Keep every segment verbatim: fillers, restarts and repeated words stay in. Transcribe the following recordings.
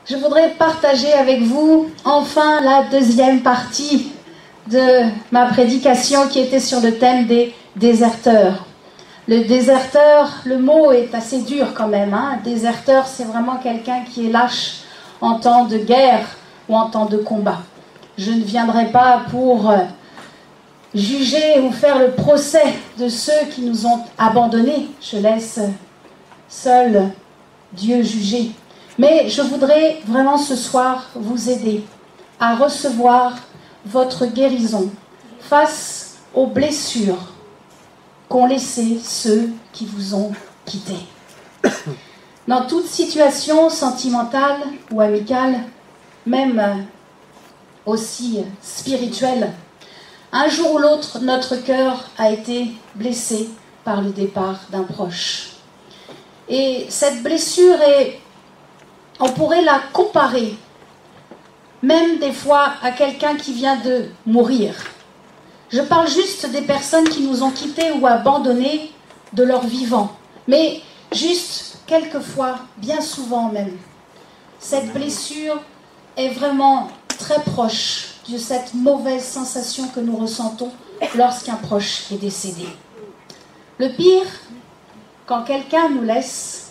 je voudrais partager avec vous enfin la deuxième partie de ma prédication qui était sur le thème des déserteurs. Le déserteur, le mot est assez dur quand même. Hein. Déserteur, c'est vraiment quelqu'un qui est lâche en temps de guerre ou en temps de combat. Je ne viendrai pas pour juger ou faire le procès de ceux qui nous ont abandonnés. Je laisse seul Dieu juger. Mais je voudrais vraiment ce soir vous aider à recevoir votre guérison face aux blessures qu'ont laissé ceux qui vous ont quitté. Dans toute situation sentimentale ou amicale, même aussi spirituelle, un jour ou l'autre, notre cœur a été blessé par le départ d'un proche. Et cette blessure est, on pourrait la comparer, même des fois, à quelqu'un qui vient de mourir. Je parle juste des personnes qui nous ont quittés ou abandonnés de leur vivant. Mais juste, quelquefois, bien souvent même, cette blessure est vraiment très proche de cette mauvaise sensation que nous ressentons lorsqu'un proche est décédé. Le pire, quand quelqu'un nous laisse,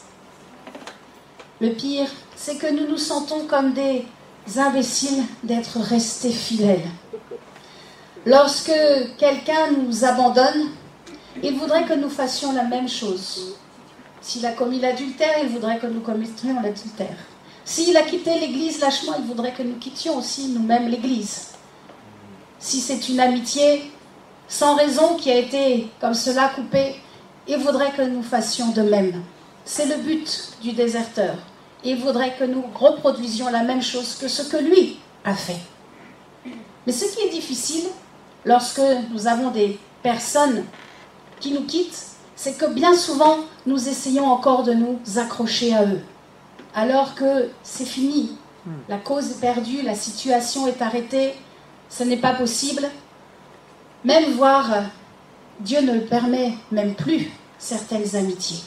le pire, c'est que nous nous sentons comme des imbéciles d'être restés fidèles. Lorsque quelqu'un nous abandonne, il voudrait que nous fassions la même chose. S'il a commis l'adultère, il voudrait que nous commettions l'adultère. S'il a quitté l'église lâchement, il voudrait que nous quittions aussi nous-mêmes l'église. Si c'est une amitié sans raison qui a été comme cela coupée, il voudrait que nous fassions de même. C'est le but du déserteur. Il voudrait que nous reproduisions la même chose que ce que lui a fait. Mais ce qui est difficile, lorsque nous avons des personnes qui nous quittent, c'est que bien souvent, nous essayons encore de nous accrocher à eux. Alors que c'est fini. La cause est perdue, la situation est arrêtée, ce n'est pas possible. Même voire, Dieu ne le permet même plus, certaines amitiés.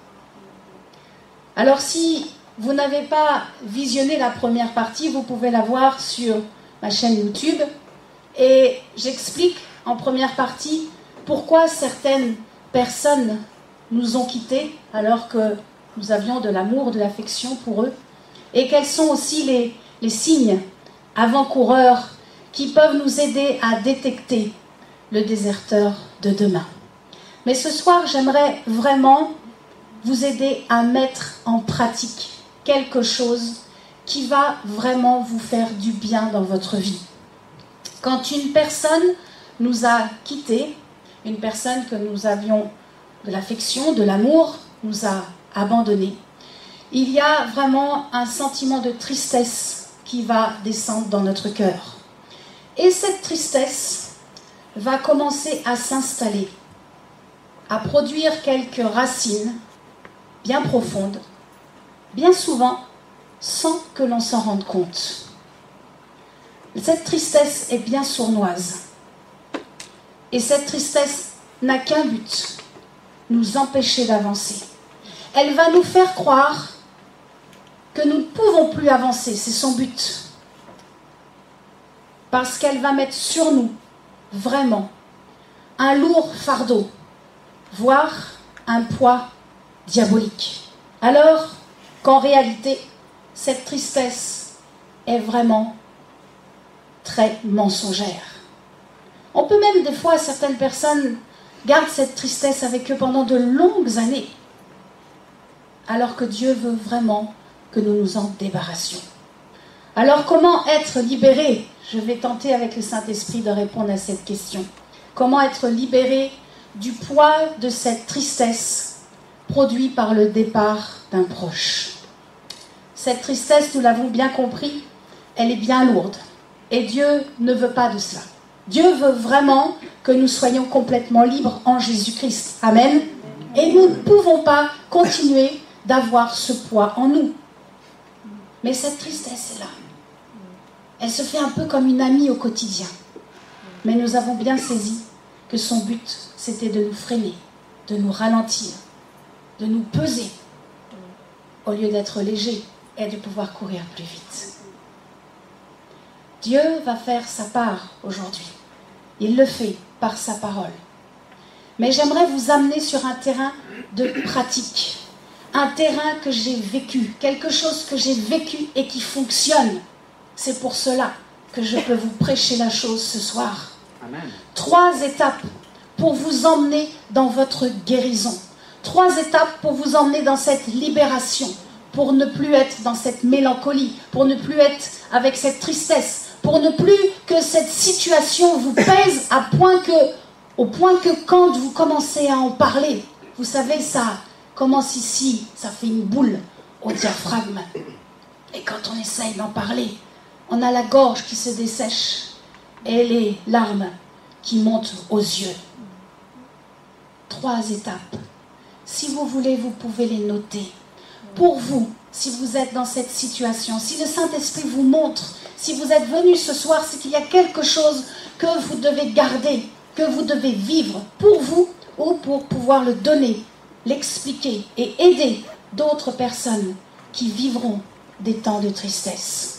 Alors si vous n'avez pas visionné la première partie, vous pouvez la voir sur ma chaîne YouTube. Et j'explique en première partie pourquoi certaines personnes nous ont quittés alors que nous avions de l'amour, de l'affection pour eux. Et quels sont aussi les, les signes avant-coureurs qui peuvent nous aider à détecter le déserteur de demain. Mais ce soir, j'aimerais vraiment vous aider à mettre en pratique quelque chose qui va vraiment vous faire du bien dans votre vie. Quand une personne nous a quittés, une personne que nous avions de l'affection, de l'amour, nous a abandonnés, il y a vraiment un sentiment de tristesse qui va descendre dans notre cœur. Et cette tristesse va commencer à s'installer, à produire quelques racines bien profondes, bien souvent sans que l'on s'en rende compte. Cette tristesse est bien sournoise. Et cette tristesse n'a qu'un but, nous empêcher d'avancer. Elle va nous faire croire que nous ne pouvons plus avancer, c'est son but. Parce qu'elle va mettre sur nous, vraiment, un lourd fardeau, voire un poids diabolique. Alors qu'en réalité, cette tristesse est vraiment très mensongère. On peut même, des fois, certaines personnes gardent cette tristesse avec eux pendant de longues années, alors que Dieu veut vraiment que nous nous en débarrassions. Alors, comment être libéré? Je vais tenter avec le Saint-Esprit de répondre à cette question. Comment être libéré du poids de cette tristesse produite par le départ d'un proche? Cette tristesse, nous l'avons bien compris, elle est bien lourde. Et Dieu ne veut pas de cela. Dieu veut vraiment que nous soyons complètement libres en Jésus-Christ. Amen. Et nous ne pouvons pas continuer d'avoir ce poids en nous. Mais cette tristesse est là. Elle se fait un peu comme une amie au quotidien. Mais nous avons bien saisi que son but, c'était de nous freiner, de nous ralentir, de nous peser, au lieu d'être léger est de pouvoir courir plus vite. Dieu va faire sa part aujourd'hui. Il le fait par sa parole. Mais j'aimerais vous amener sur un terrain de pratique. Un terrain que j'ai vécu, quelque chose que j'ai vécu et qui fonctionne. C'est pour cela que je peux vous prêcher la chose ce soir. Amen. Trois étapes pour vous emmener dans votre guérison. Trois étapes pour vous emmener dans cette libération, pour ne plus être dans cette mélancolie, pour ne plus être avec cette tristesse, pour ne plus que cette situation vous pèse à point que, au point que quand vous commencez à en parler, vous savez, ça commence ici, ça fait une boule au diaphragme. Et quand on essaye d'en parler, on a la gorge qui se dessèche et les larmes qui montent aux yeux. Trois étapes. Si vous voulez, vous pouvez les noter. Pour vous, si vous êtes dans cette situation, si le Saint-Esprit vous montre, si vous êtes venu ce soir, c'est qu'il y a quelque chose que vous devez garder, que vous devez vivre pour vous ou pour pouvoir le donner, l'expliquer et aider d'autres personnes qui vivront des temps de tristesse.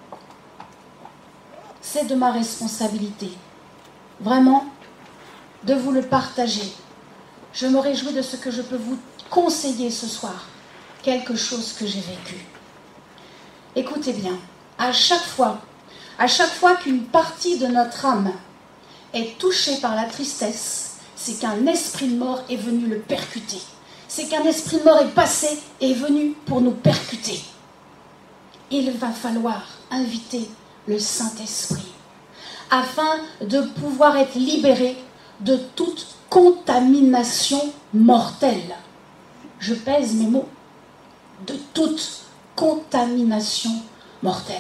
C'est de ma responsabilité, vraiment, de vous le partager. Je me réjouis de ce que je peux vous conseiller ce soir, quelque chose que j'ai vécu. Écoutez bien, à chaque fois, à chaque fois qu'une partie de notre âme est touchée par la tristesse, c'est qu'un esprit de mort est venu le percuter. C'est qu'un esprit de mort est passé et est venu pour nous percuter. Il va falloir inviter le Saint-Esprit afin de pouvoir être libéré de toute contamination mortelle. Je pèse mes mots. De toute contamination mortelle.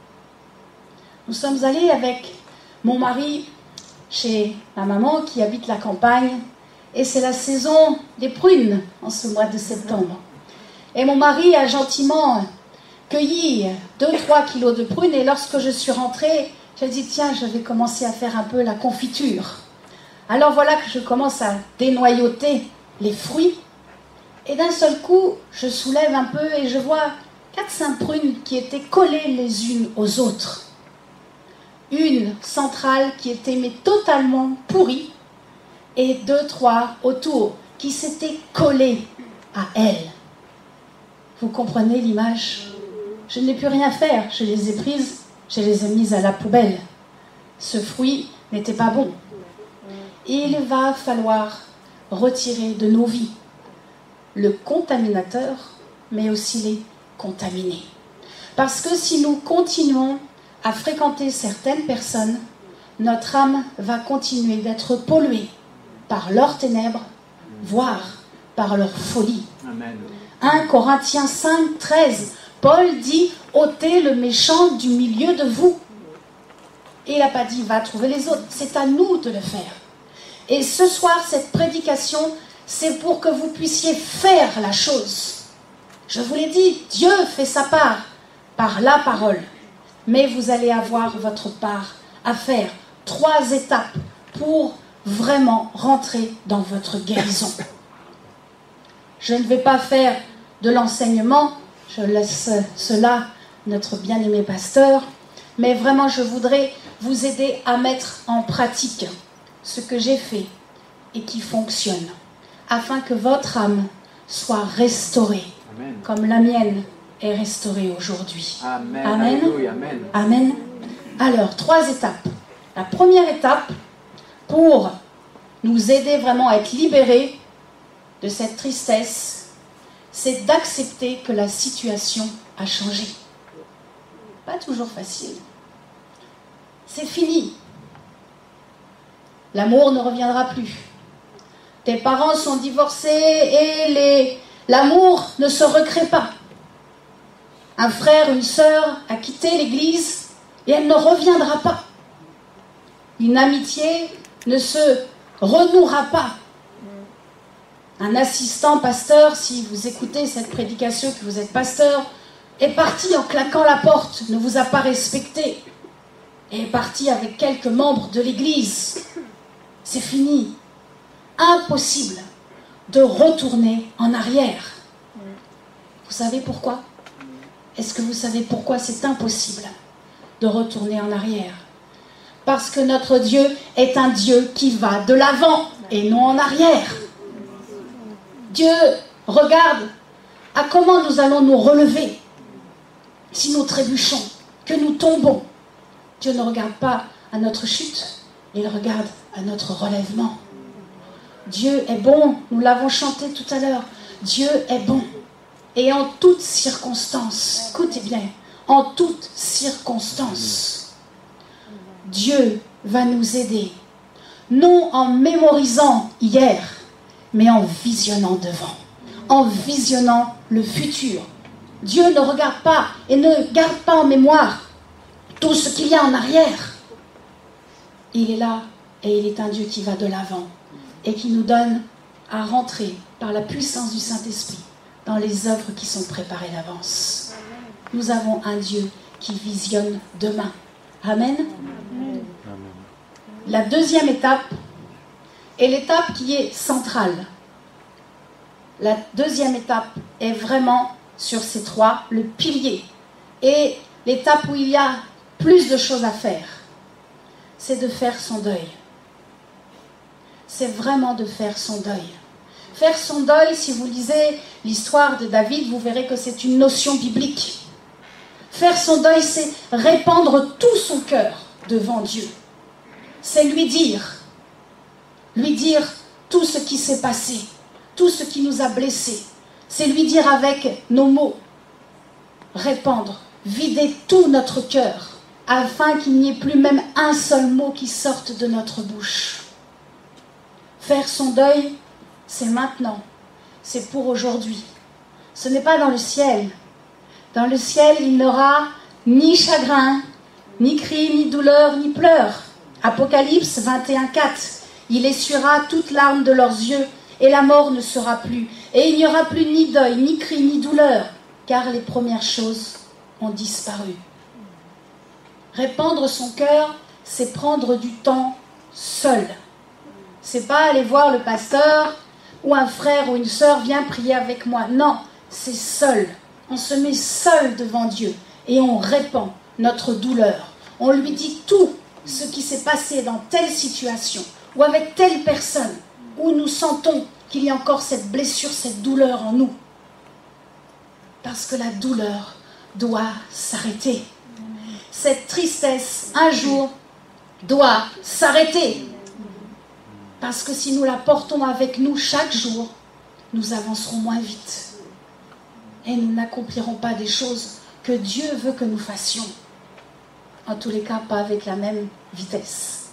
Nous sommes allés avec mon mari chez ma maman qui habite la campagne et c'est la saison des prunes en ce mois de septembre. Et mon mari a gentiment cueilli deux trois kilos de prunes et lorsque je suis rentrée, j'ai dit tiens, je vais commencer à faire un peu la confiture. Alors voilà que je commence à dénoyauter les fruits et d'un seul coup, je soulève un peu et je vois quatre cinq prunes qui étaient collées les unes aux autres. Une centrale qui était mais totalement pourrie et deux, trois autour qui s'étaient collées à elle. Vous comprenez l'image? Je n'ai plus rien à faire, je les ai prises, je les ai mises à la poubelle. Ce fruit n'était pas bon. Il va falloir retirer de nos vies le contaminateur, mais aussi les contaminés. Parce que si nous continuons à fréquenter certaines personnes, notre âme va continuer d'être polluée par leurs ténèbres, voire par leur folie. Amen. un Corinthiens cinq, treize, Paul dit « ôtez le méchant du milieu de vous ». Et il n'a pas dit « va trouver les autres », c'est à nous de le faire. Et ce soir, cette prédication, c'est pour que vous puissiez faire la chose. Je vous l'ai dit, Dieu fait sa part par la parole. Mais vous allez avoir votre part à faire. Trois étapes pour vraiment rentrer dans votre guérison. Je ne vais pas faire de l'enseignement, je laisse cela notre bien-aimé pasteur, mais vraiment je voudrais vous aider à mettre en pratique ce que j'ai fait et qui fonctionne, afin que votre âme soit restaurée, Amen. Comme la mienne est restaurée aujourd'hui. Amen. Amen. Alléluia. Amen. Amen. Alors, trois étapes. La première étape, pour nous aider vraiment à être libérés de cette tristesse, c'est d'accepter que la situation a changé. Pas toujours facile. C'est fini. L'amour ne reviendra plus. Tes parents sont divorcés et les... l'amour ne se recrée pas. Un frère, une sœur a quitté l'église et elle ne reviendra pas. Une amitié ne se renouera pas. Un assistant pasteur, si vous écoutez cette prédication, que vous êtes pasteur, est parti en claquant la porte, ne vous a pas respecté, et est parti avec quelques membres de l'église. C'est fini. Impossible de retourner en arrière. Vous savez pourquoi? Est-ce que vous savez pourquoi c'est impossible de retourner en arrière? Parce que notre Dieu est un Dieu qui va de l'avant et non en arrière. Dieu regarde à comment nous allons nous relever si nous trébuchons, que nous tombons. Dieu ne regarde pas à notre chute, il regarde à notre relèvement. Dieu est bon, nous l'avons chanté tout à l'heure. Dieu est bon. Et en toutes circonstances, écoutez bien, en toutes circonstances, Dieu va nous aider. Non en mémorisant hier, mais en visionnant devant, en visionnant le futur. Dieu ne regarde pas et ne garde pas en mémoire tout ce qu'il y a en arrière. Il est là et il est un Dieu qui va de l'avant et qui nous donne à rentrer par la puissance du Saint-Esprit dans les œuvres qui sont préparées d'avance. Nous avons un Dieu qui visionne demain. Amen. Amen. La deuxième étape est l'étape qui est centrale. La deuxième étape est vraiment sur ces trois, le pilier. Et l'étape où il y a plus de choses à faire, c'est de faire son deuil. C'est vraiment de faire son deuil. Faire son deuil, si vous lisez l'histoire de David, vous verrez que c'est une notion biblique. Faire son deuil, c'est répandre tout son cœur devant Dieu. C'est lui dire, lui dire tout ce qui s'est passé, tout ce qui nous a blessés. C'est lui dire avec nos mots, répandre, vider tout notre cœur, afin qu'il n'y ait plus même un seul mot qui sorte de notre bouche. Faire son deuil, c'est maintenant, c'est pour aujourd'hui. Ce n'est pas dans le ciel. Dans le ciel, il n'y aura ni chagrin, ni cri, ni douleur, ni pleurs. Apocalypse vingt et un, quatre. Il essuiera toute larme de leurs yeux, et la mort ne sera plus. Et il n'y aura plus ni deuil, ni cri, ni douleur, car les premières choses ont disparu. Répandre son cœur, c'est prendre du temps seul. C'est pas aller voir le pasteur ou un frère ou une sœur, viens prier avec moi. Non, c'est seul. On se met seul devant Dieu et on répand notre douleur. On lui dit tout ce qui s'est passé dans telle situation ou avec telle personne où nous sentons qu'il y a encore cette blessure, cette douleur en nous. Parce que la douleur doit s'arrêter. Cette tristesse, un jour, doit s'arrêter. Parce que si nous la portons avec nous chaque jour, nous avancerons moins vite. Et nous n'accomplirons pas des choses que Dieu veut que nous fassions. En tous les cas, pas avec la même vitesse.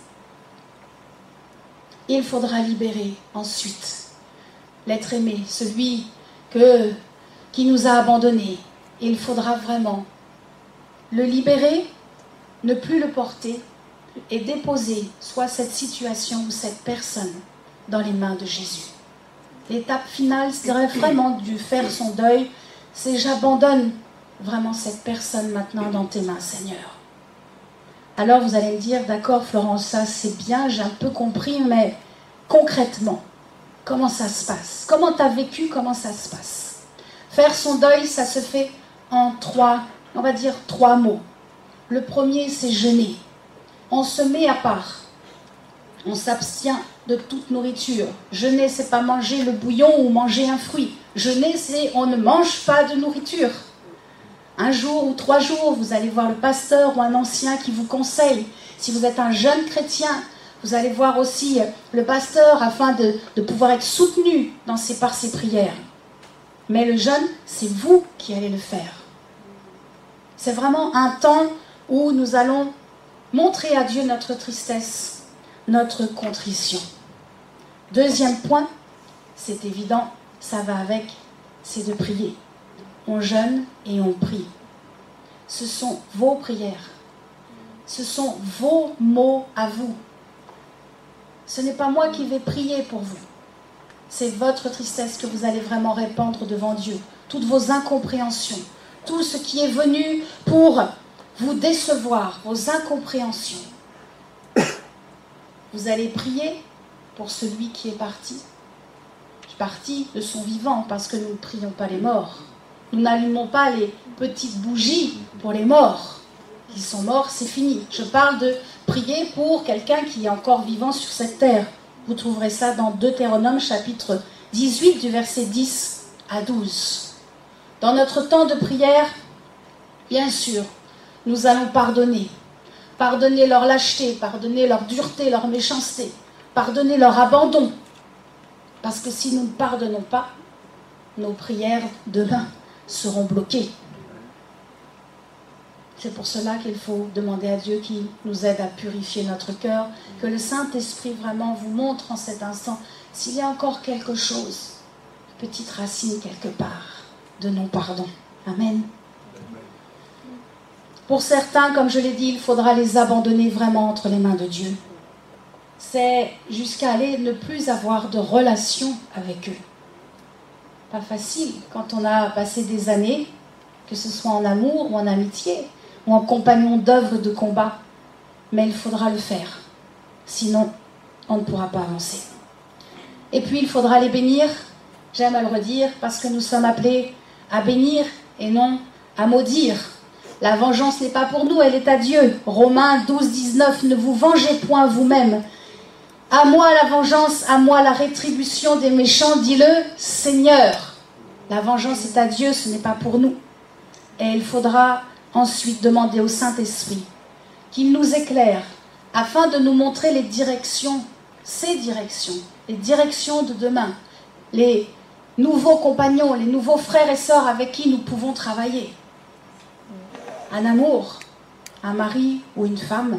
Il faudra libérer ensuite l'être aimé, celui que, qui nous a abandonnés. Il faudra vraiment le libérer, ne plus le porter, et déposer soit cette situation ou cette personne dans les mains de Jésus. L'étape finale serait vraiment de faire son deuil, c'est j'abandonne vraiment cette personne maintenant dans tes mains, Seigneur. Alors vous allez me dire, d'accord Florence, ça c'est bien, j'ai un peu compris, mais concrètement, comment ça se passe? Comment tu as vécu, comment ça se passe? Faire son deuil, ça se fait en trois, on va dire trois mots. Le premier, c'est jeûner. On se met à part. On s'abstient de toute nourriture. Jeûner, c'est pas manger le bouillon ou manger un fruit. Jeûner, c'est on ne mange pas de nourriture. Un jour ou trois jours, vous allez voir le pasteur ou un ancien qui vous conseille. Si vous êtes un jeune chrétien, vous allez voir aussi le pasteur afin de, de pouvoir être soutenu dans ses, par ses prières. Mais le jeûne, c'est vous qui allez le faire. C'est vraiment un temps où nous allons montrer à Dieu notre tristesse, notre contrition. Deuxième point, c'est évident, ça va avec, c'est de prier. On jeûne et on prie. Ce sont vos prières. Ce sont vos mots à vous. Ce n'est pas moi qui vais prier pour vous. C'est votre tristesse que vous allez vraiment répandre devant Dieu. Toutes vos incompréhensions, tout ce qui est venu pour vous décevoir, vos incompréhensions. Vous allez prier pour celui qui est parti. Parti de son vivant, parce que nous ne prions pas les morts. Nous n'allumons pas les petites bougies pour les morts. Ils sont morts, c'est fini. Je parle de prier pour quelqu'un qui est encore vivant sur cette terre. Vous trouverez ça dans Deutéronome chapitre dix-huit du verset dix à douze. Dans notre temps de prière, bien sûr, nous allons pardonner. Pardonner leur lâcheté, pardonner leur dureté, leur méchanceté, pardonner leur abandon. Parce que si nous ne pardonnons pas, nos prières demain seront bloquées. C'est pour cela qu'il faut demander à Dieu qui nous aide à purifier notre cœur, que le Saint-Esprit vraiment vous montre en cet instant s'il y a encore quelque chose, une petite racine quelque part de non-pardon. Amen. Pour certains, comme je l'ai dit, il faudra les abandonner vraiment entre les mains de Dieu. C'est jusqu'à aller ne plus avoir de relation avec eux. Pas facile quand on a passé des années, que ce soit en amour ou en amitié, ou en compagnon d'œuvre de combat. Mais il faudra le faire. Sinon, on ne pourra pas avancer. Et puis, il faudra les bénir. J'aime à le redire, parce que nous sommes appelés à bénir et non à maudire. La vengeance n'est pas pour nous, elle est à Dieu. Romains douze, dix-neuf, ne vous vengez point vous-même. À moi la vengeance, à moi la rétribution des méchants, dit le Seigneur. La vengeance est à Dieu, ce n'est pas pour nous. Et il faudra ensuite demander au Saint-Esprit qu'il nous éclaire afin de nous montrer les directions, ces directions, les directions de demain, les nouveaux compagnons, les nouveaux frères et sœurs avec qui nous pouvons travailler. Un amour, un mari ou une femme,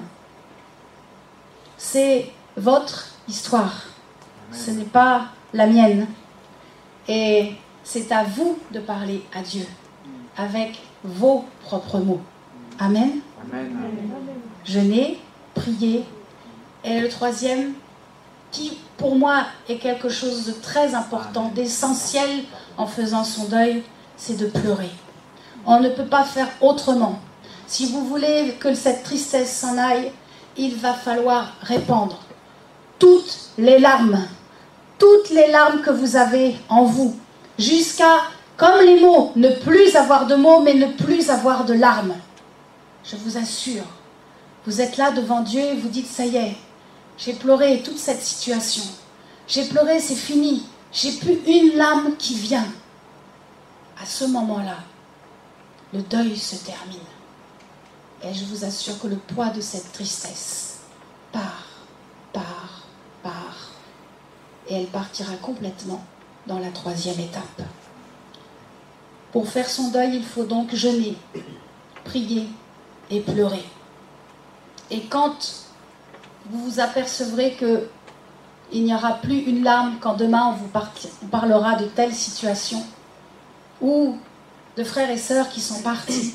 c'est votre histoire. Ce n'est pas la mienne. Et c'est à vous de parler à Dieu avec vos propres mots. Amen. Amen. Jeûner, prier. Et le troisième, qui pour moi est quelque chose de très important, d'essentiel en faisant son deuil, c'est de pleurer. On ne peut pas faire autrement. Si vous voulez que cette tristesse s'en aille, il va falloir répandre toutes les larmes, toutes les larmes que vous avez en vous, jusqu'à, comme les mots, ne plus avoir de mots, mais ne plus avoir de larmes. Je vous assure, vous êtes là devant Dieu et vous dites, ça y est, j'ai pleuré toute cette situation. J'ai pleuré, c'est fini. J'ai plus une larme qui vient. À ce moment-là, le deuil se termine. Et je vous assure que le poids de cette tristesse part, part, part. Et elle partira complètement dans la troisième étape. Pour faire son deuil, il faut donc jeûner, prier et pleurer. Et quand vous vous apercevrez que il n'y aura plus une larme quand demain on vous, part- on parlera de telle situation, ou de frères et sœurs qui sont partis,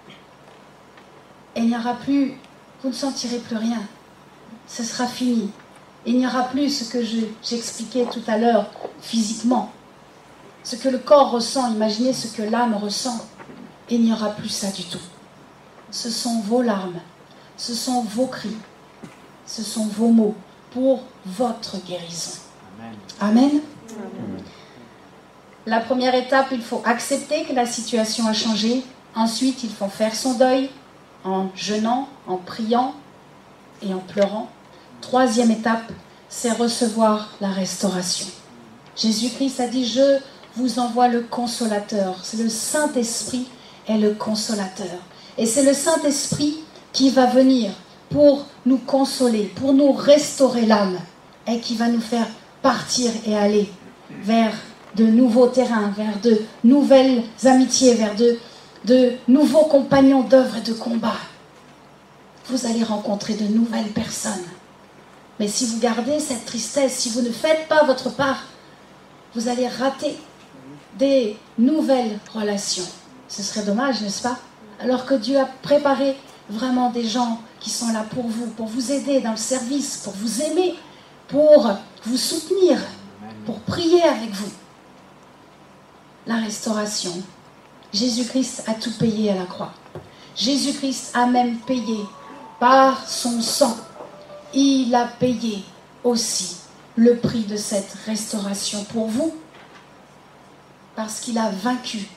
et il n'y aura plus, vous ne sentirez plus rien. Ce sera fini. Il n'y aura plus ce que je- j'expliquais tout à l'heure physiquement. Ce que le corps ressent, imaginez ce que l'âme ressent. Il n'y aura plus ça du tout. Ce sont vos larmes, ce sont vos cris, ce sont vos mots pour votre guérison. Amen. Amen. Amen. La première étape, il faut accepter que la situation a changé. Ensuite, il faut faire son deuil en jeûnant, en priant et en pleurant. Troisième étape, c'est recevoir la restauration. Jésus-Christ a dit, je vous envoie le consolateur. C'est le Saint-Esprit est le consolateur. Et c'est le Saint-Esprit qui va venir pour nous consoler, pour nous restaurer l'âme, et qui va nous faire partir et aller vers de nouveaux terrains, vers de nouvelles amitiés, vers de, de nouveaux compagnons d'œuvre et de combat. Vous allez rencontrer de nouvelles personnes. Mais si vous gardez cette tristesse, si vous ne faites pas votre part, vous allez rater des nouvelles relations. Ce serait dommage, n'est-ce pas? Alors que Dieu a préparé vraiment des gens qui sont là pour vous, pour vous aider dans le service, pour vous aimer, pour vous soutenir, pour prier avec vous. La restauration. Jésus-Christ a tout payé à la croix. Jésus-Christ a même payé par son sang. Il a payé aussi le prix de cette restauration pour vous, parce qu'il a vaincu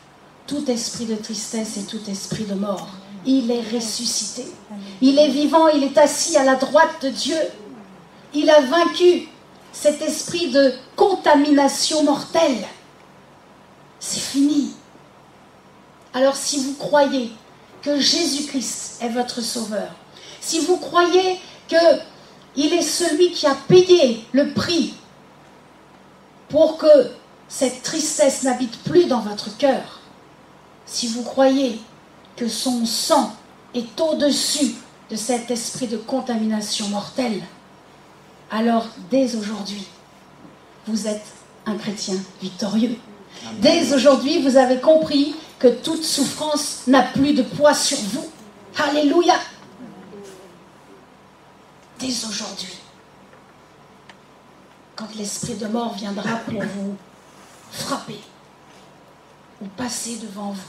tout esprit de tristesse et tout esprit de mort. Il est ressuscité. Il est vivant, il est assis à la droite de Dieu. Il a vaincu cet esprit de contamination mortelle. C'est fini. Alors si vous croyez que Jésus-Christ est votre sauveur, si vous croyez qu'il est celui qui a payé le prix pour que cette tristesse n'habite plus dans votre cœur, si vous croyez que son sang est au-dessus de cet esprit de contamination mortelle, alors dès aujourd'hui, vous êtes un chrétien victorieux. Amen. Dès aujourd'hui, vous avez compris que toute souffrance n'a plus de poids sur vous. Alléluia! Dès aujourd'hui, quand l'esprit de mort viendra pour vous frapper ou passer devant vous,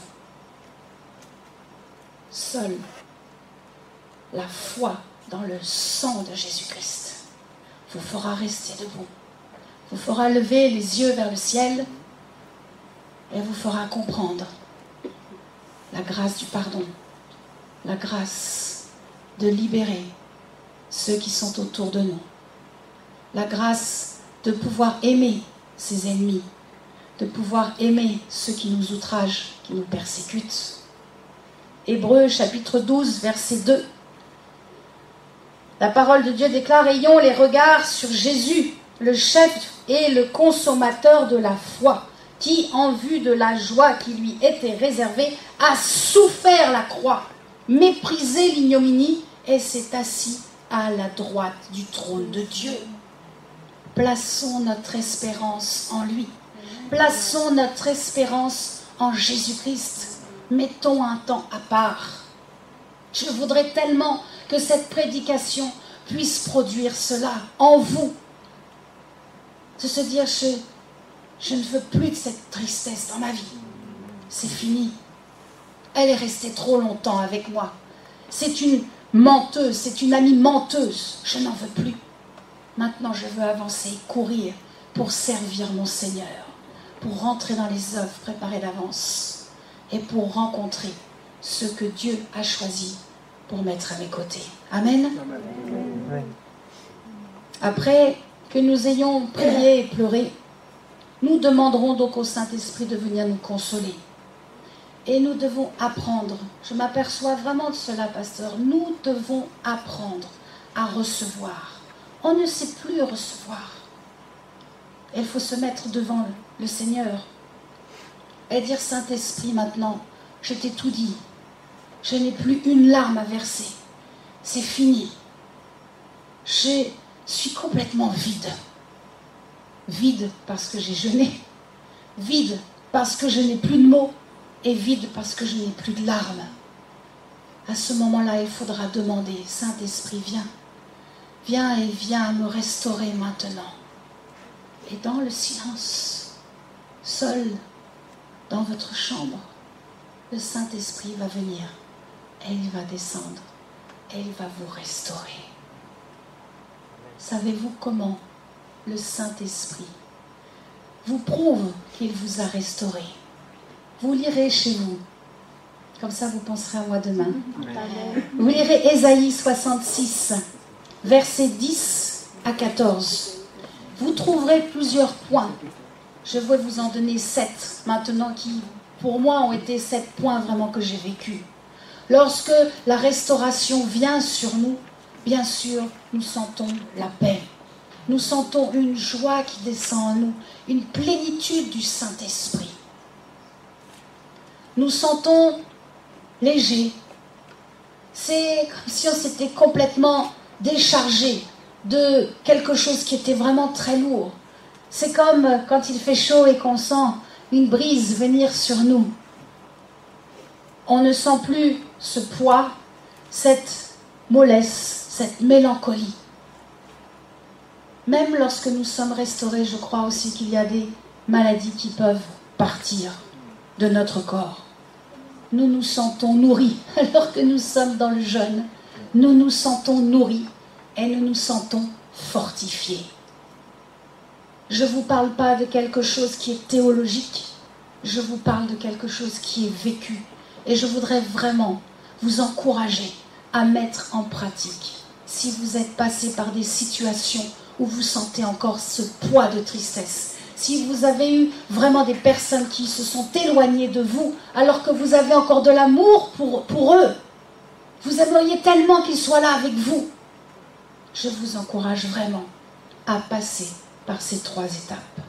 seule la foi dans le sang de Jésus-Christ vous fera rester debout, vous fera lever les yeux vers le ciel et vous fera comprendre la grâce du pardon, la grâce de libérer ceux qui sont autour de nous, la grâce de pouvoir aimer ses ennemis, de pouvoir aimer ceux qui nous outragent, qui nous persécutent. Hébreux chapitre douze, verset deux. La parole de Dieu déclare « Ayons les regards sur Jésus, le chef et le consommateur de la foi, qui, en vue de la joie qui lui était réservée, a souffert la croix, méprisé l'ignominie et s'est assis à la droite du trône de Dieu. » Plaçons notre espérance en lui. Plaçons notre espérance en Jésus-Christ. Mettons un temps à part. Je voudrais tellement que cette prédication puisse produire cela en vous. De se dire, je, je ne veux plus de cette tristesse dans ma vie. C'est fini. Elle est restée trop longtemps avec moi. C'est une menteuse, c'est une amie menteuse. Je n'en veux plus. Maintenant, je veux avancer, courir pour servir mon Seigneur, pour rentrer dans les œuvres préparées d'avance et pour rencontrer ceux que Dieu a choisis pour mettre à mes côtés. Amen. Amen. Après que nous ayons prié et pleuré, nous demanderons donc au Saint-Esprit de venir nous consoler. Et nous devons apprendre, je m'aperçois vraiment de cela, pasteur, nous devons apprendre à recevoir. On ne sait plus recevoir. Il faut se mettre devant le Seigneur et dire, Saint-Esprit, maintenant, je t'ai tout dit. Je n'ai plus une larme à verser. C'est fini. Je suis complètement vide. Vide parce que j'ai jeûné. Vide parce que je n'ai plus de mots. Et vide parce que je n'ai plus de larmes. À ce moment-là, il faudra demander, Saint-Esprit, viens. Viens et viens me restaurer maintenant. Et dans le silence, seul, dans votre chambre, le Saint-Esprit va venir et il va descendre et il va vous restaurer. Savez-vous comment le Saint-Esprit vous prouve qu'il vous a restauré? Vous lirez chez vous. Comme ça, vous penserez à moi demain. Vous lirez Ésaïe soixante-six, versets dix à quatorze. Vous trouverez plusieurs points. Je vais vous en donner sept maintenant qui, pour moi, ont été sept points vraiment que j'ai vécu. Lorsque la restauration vient sur nous, bien sûr, nous sentons la paix. Nous sentons une joie qui descend en nous, une plénitude du Saint-Esprit. Nous sentons léger. C'est comme si on s'était complètement déchargé de quelque chose qui était vraiment très lourd. C'est comme quand il fait chaud et qu'on sent une brise venir sur nous. On ne sent plus ce poids, cette mollesse, cette mélancolie. Même lorsque nous sommes restaurés, je crois aussi qu'il y a des maladies qui peuvent partir de notre corps. Nous nous sentons nourris alors que nous sommes dans le jeûne. Nous nous sentons nourris et nous nous sentons fortifiés. Je ne vous parle pas de quelque chose qui est théologique. je vous parle de quelque chose qui est vécu. Et je voudrais vraiment vous encourager à mettre en pratique. Si vous êtes passé par des situations où vous sentez encore ce poids de tristesse, si vous avez eu vraiment des personnes qui se sont éloignées de vous, alors que vous avez encore de l'amour pour, pour eux, vous aimeriez tellement qu'ils soient là avec vous, je vous encourage vraiment à passer par ces trois étapes.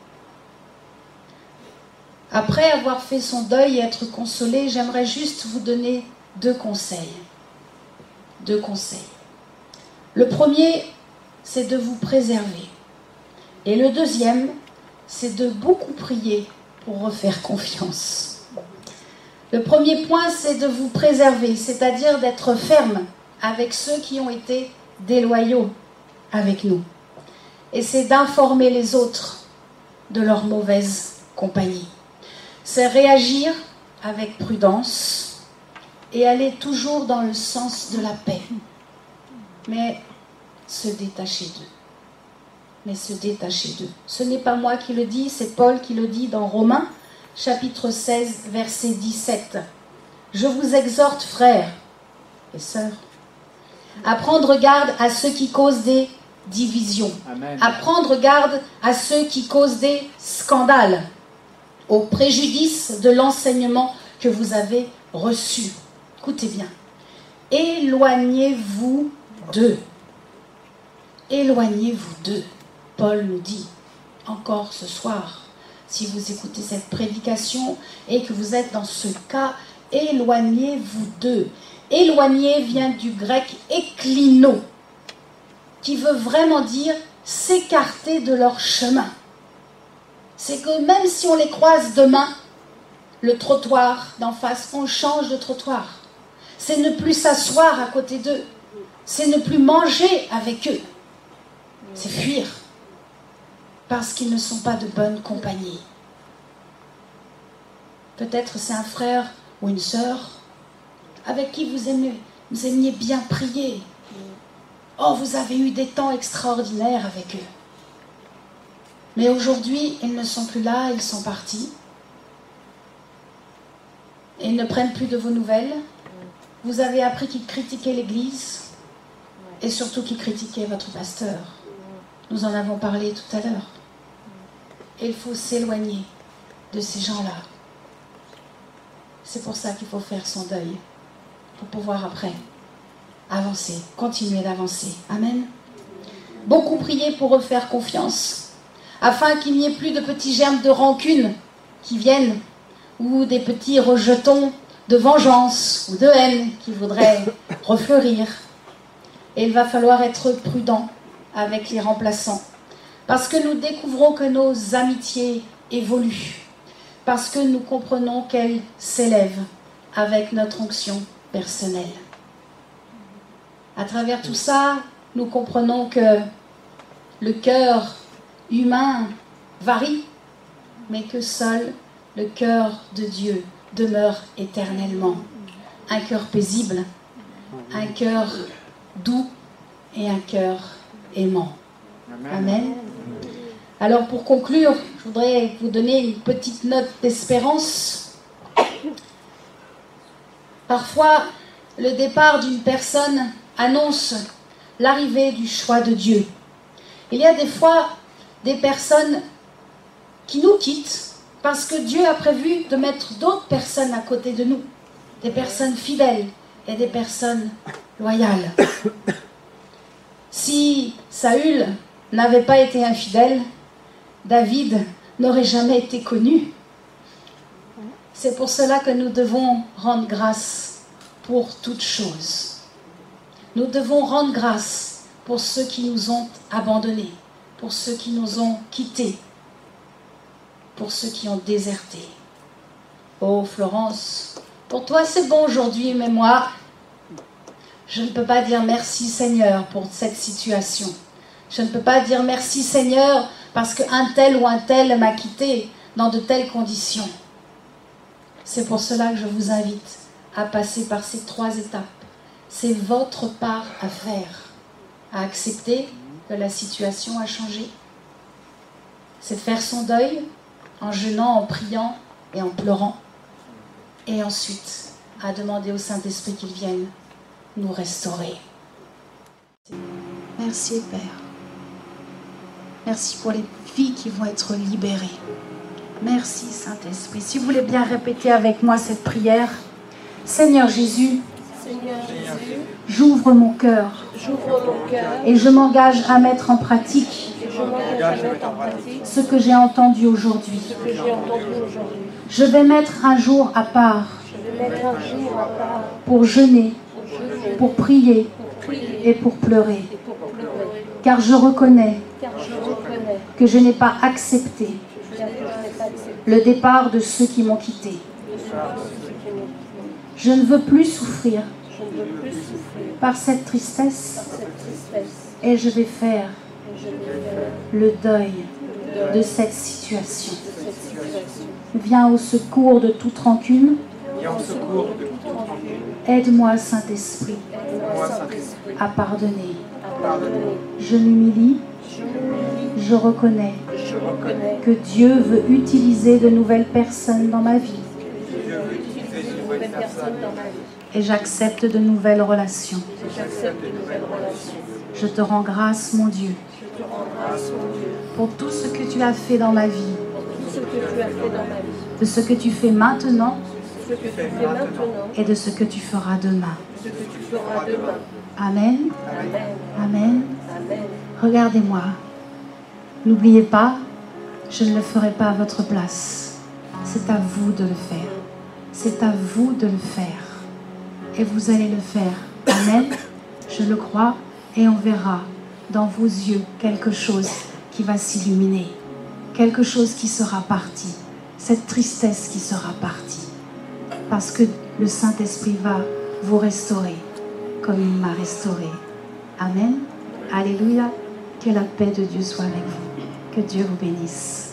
Après avoir fait son deuil et être consolé, j'aimerais juste vous donner deux conseils. Deux conseils. Le premier, c'est de vous préserver. Et le deuxième, c'est de beaucoup prier pour refaire confiance. Le premier point, c'est de vous préserver, c'est-à-dire d'être ferme avec ceux qui ont été déloyaux avec nous. Et c'est d'informer les autres de leur mauvaise compagnie. C'est réagir avec prudence et aller toujours dans le sens de la paix. Mais se détacher d'eux. Mais se détacher d'eux. Ce n'est pas moi qui le dis, c'est Paul qui le dit dans Romains, chapitre seize, verset dix-sept. Je vous exhorte, frères et sœurs, à prendre garde à ceux qui causent des divisions. Amen. À prendre garde à ceux qui causent des scandales, au préjudice de l'enseignement que vous avez reçu. Écoutez bien. Éloignez-vous d'eux. Éloignez-vous d'eux. Paul nous dit encore ce soir, si vous écoutez cette prédication et que vous êtes dans ce cas, éloignez-vous d'eux. Éloigner vient du grec éklino, qui veut vraiment dire s'écarter de leur chemin. C'est que même si on les croise demain, le trottoir d'en face, on change de trottoir. C'est ne plus s'asseoir à côté d'eux. C'est ne plus manger avec eux. C'est fuir. Parce qu'ils ne sont pas de bonne compagnie. Peut-être c'est un frère ou une sœur avec qui vous aimez, vous aimiez bien prier. Oh, vous avez eu des temps extraordinaires avec eux. Mais aujourd'hui, ils ne sont plus là, ils sont partis. Et ils ne prennent plus de vos nouvelles. Vous avez appris qu'ils critiquaient l'Église et surtout qu'ils critiquaient votre pasteur. Nous en avons parlé tout à l'heure. Et il faut s'éloigner de ces gens-là. C'est pour ça qu'il faut faire son deuil, pour pouvoir après avancer, continuer d'avancer. Amen. Beaucoup prier pour refaire confiance, afin qu'il n'y ait plus de petits germes de rancune qui viennent, ou des petits rejetons de vengeance ou de haine qui voudraient refleurir. Et il va falloir être prudent avec les remplaçants, parce que nous découvrons que nos amitiés évoluent, parce que nous comprenons qu'elles s'élèvent avec notre onction personnelle. À travers tout ça, nous comprenons que le cœur humain varie, mais que seul le cœur de Dieu demeure éternellement. Un cœur paisible, un cœur doux et un cœur aimant. Amen. Alors pour conclure, je voudrais vous donner une petite note d'espérance. Parfois, le départ d'une personne annonce l'arrivée du choix de Dieu. Il y a des fois des personnes qui nous quittent parce que Dieu a prévu de mettre d'autres personnes à côté de nous, des personnes fidèles et des personnes loyales. Si Saül n'avait pas été infidèle, David n'aurait jamais été connu. C'est pour cela que nous devons rendre grâce pour toutes choses. Nous devons rendre grâce pour ceux qui nous ont abandonnés, pour ceux qui nous ont quittés, pour ceux qui ont déserté. Oh Florence, pour toi c'est bon aujourd'hui, mais moi, je ne peux pas dire merci Seigneur pour cette situation. Je ne peux pas dire merci Seigneur parce qu'un tel ou un tel m'a quitté dans de telles conditions. C'est pour cela que je vous invite à passer par ces trois étapes. C'est votre part à faire, à accepter que la situation a changé. C'est faire son deuil en jeûnant, en priant et en pleurant. Et ensuite, à demander au Saint-Esprit qu'il vienne nous restaurer. Merci, Père. Merci pour les vies qui vont être libérées. Merci, Saint-Esprit. Si vous voulez bien répéter avec moi cette prière. Seigneur Jésus, Seigneur Jésus, j'ouvre mon cœur j'ouvre mon cœur et je m'engage à mettre en pratique et je m'engage à mettre en pratique ce que j'ai entendu aujourd'hui. ce que j'ai entendu aujourd'hui. Je vais mettre un jour à part Je vais mettre un jour à part pour jeûner, pour jeûner, pour prier pour prier et pour pleurer. et pour pleurer. Car je reconnais Car je reconnais que je n'ai pas accepté que je n'ai pas accepté le départ de ceux qui m'ont quitté. de ce qui m'ont Je ne veux plus souffrir Je ne veux plus souffrir par cette tristesse par cette tristesse et je vais faire et je vais faire le deuil le deuil de cette situation. de cette situation. Viens au secours de toute rancune. Viens au secours de toute rancune. Aide-moi, Saint-Esprit, Aide-moi, Saint-Esprit, à pardonner. à pardonner. Je m'humilie, Je m'humilie, je reconnais je reconnais que Dieu veut utiliser de nouvelles personnes dans ma vie que Dieu veut utiliser de nouvelles personnes dans ma vie. et j'accepte de nouvelles relations. J'accepte de nouvelles relations. Je te rends grâce, mon Dieu, Je te rends grâce, mon Dieu, pour tout ce que tu as fait dans ma vie, pour tout ce que tu as fait dans ma vie, de ce que tu fais maintenant ce que tu fais maintenant, et de ce que tu feras demain. ce que tu feras demain. Amen. Amen. Amen. Amen. Regardez-moi. N'oubliez pas, je ne le ferai pas à votre place. C'est à vous de le faire. C'est à vous de le faire. Et vous allez le faire. Amen. Je le crois et on verra dans vos yeux quelque chose qui va s'illuminer. Quelque chose qui sera parti. Cette tristesse qui sera partie. Parce que le Saint-Esprit va vous restaurer comme il m'a restauré. Amen. Alléluia. Que la paix de Dieu soit avec vous. Que Dieu vous bénisse.